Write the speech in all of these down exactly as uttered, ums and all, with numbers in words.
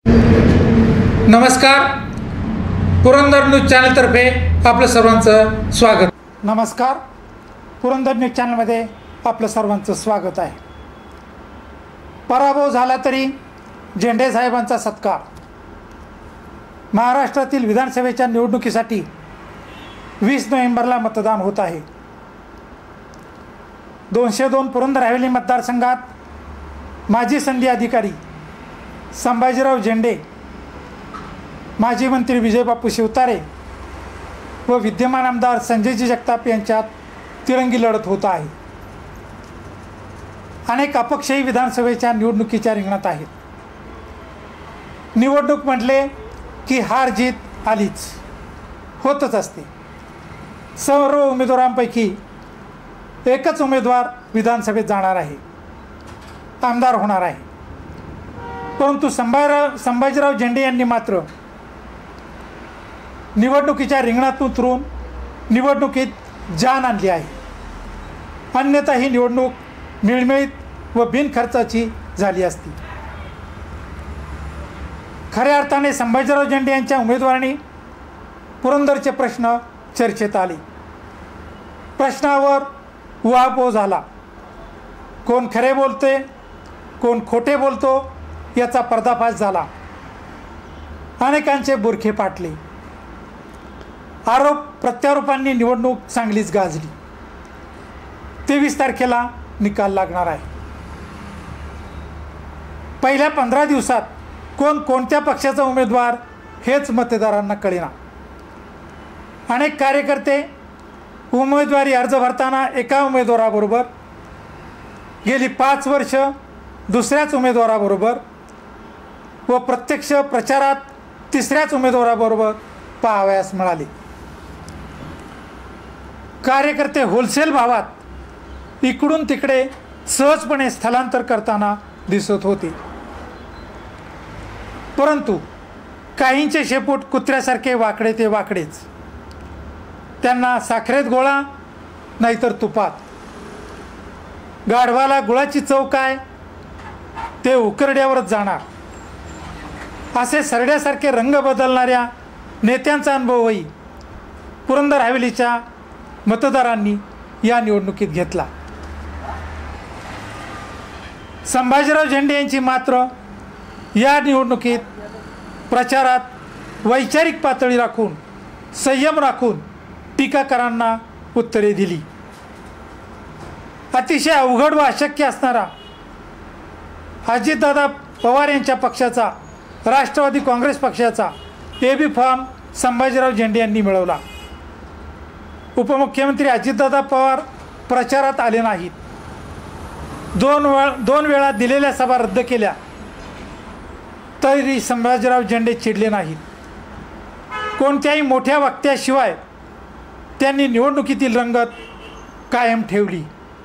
नमस्कार, पुरंदर न्यूज चॅनलतर्फे आपलं सर्वांचं स्वागत. नमस्कार, पुरंदर न्यूज चॅनलमध्ये आपलं सर्वांचं स्वागत आहे. पराभव झाला तरी झेंडे साहेबांचा सत्कार. महाराष्ट्रातील विधानसभेच्या निवडणुकीसाठी वीस नोव्हेंबरला मतदान होत आहे. दोनशे दोन पुरंदर हवेली मतदारसंघात माजी संधी अधिकारी संभाजीराव झेंडे, माजी मंत्री विजयबापू शिवतारे व विद्यमान आमदार संजयजी जगताप यांच्यात तिरंगी लढत होत आहे. अनेक अपक्षही विधानसभेच्या निवडणुकीच्या रिंगणात आहेत. निवडणूक म्हटले की हार जीत आलीच, होतच असते. सर्व उमेदवारांपैकी एकच उमेदवार विधानसभेत जाणार आहे, आमदार होणार आहे. परंतु संभाजीराव संभाजीराव झेंडे यांनी मात्र निवडणुकीच्या रिंगणातून उतरून निवडणुकीत जान आणली आहे. अन्यथा ही निवडणूक मिळमिळीत व बिनखर्चाची झाली असती. खऱ्या अर्थाने संभाजीराव झेंडे यांच्या उमेदवारांनी पुरंदरचे प्रश्न चर्चेत आले. प्रश्नावर उहापोह झाला. कोण खरे बोलते, कोण खोटे बोलतो याचा पर्दाफाश झाला. अनेकांचे बुरखे पाटले. आरोप प्रत्यारोपांनी निवडणूक चांगलीच गाजली. तेवीस तारखेला निकाल लागणार आहे. पहिल्या पंधरा दिवसात कोण कोणत्या पक्षाचा उमेदवार हेच मतदारांना कळेना. अनेक कार्यकर्ते उमेदवारी अर्ज भरताना एका उमेदवाराबरोबर, गेली पाच वर्ष दुसऱ्याच उमेदवाराबरोबर व प्रत्यक्ष प्रचारात तिसऱ्याच उमेदवाराबरोबर पाहावयास मिळाले. कार्यकर्ते होलसेल भावात इकडून तिकडे सहजपणे स्थलांतर करताना दिसत होते. परंतु काहींचे शेपूट कुत्र्यासारखे वाकडे ते वाकडेच. त्यांना साखरेत गोळा नाहीतर तुपात. गाढवाला गुळाची चव काय ते उकरड्यावरच जाणार. असे सरड्यासारखे रंग बदलणाऱ्या नेत्यांचा अनुभवही पुरंदर हवेलीच्या मतदारांनी या निवडणुकीत घेतला. संभाजीराव झेंडे यांची मात्र या निवडणुकीत प्रचारात वैचारिक पातळी राखून, संयम राखून टीकाकारांना उत्तरे दिली. अतिशय अवघड व अशक्य असणारा अजितदादा पवार यांच्या पक्षाचा, राष्ट्रवादी काँग्रेस पक्षाचा ए बी फॉर्म संभाजीराव झेंडे यांनी मिळवला. उपमुख्यमंत्री अजितदादा पवार प्रचारात आले नाहीत. दोन वेळ दोन वेळा दिलेल्या सभा रद्द केल्या तरी संभाजीराव झेंडे चिडले नाहीत. कोणत्याही मोठ्या वक्त्याशिवाय त्यांनी निवडणुकीतील रंगत कायम ठेवली.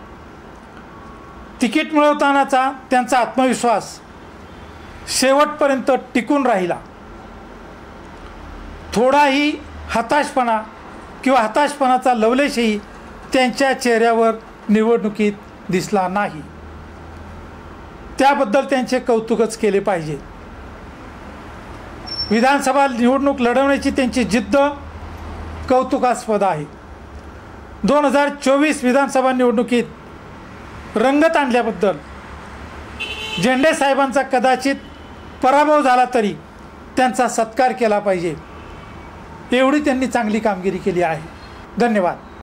तिकीट मिळवतानाचा त्यांचा आत्मविश्वास शेवटपर्यंत टिकून राहिला. थोडाही हताशपणा किंवा हताशपणाचा लवलेशही त्यांच्या चेहऱ्यावर निवडणुकीत दिसला नाही. त्याबद्दल त्यांचे कौतुकच केले पाहिजे. विधानसभा निवडणूक लढवण्याची त्यांची जिद्द कौतुकास्पद आहे. दोन हजार चोवीस विधानसभा निवडणुकीत रंगत आणल्याबद्दल झेंडे साहेबांचा कदाचित पराभव झाला तरी त्यांचा सत्कार केला पाहिजे. एवढी त्यांनी चांगली कामगिरी केली आहे. धन्यवाद.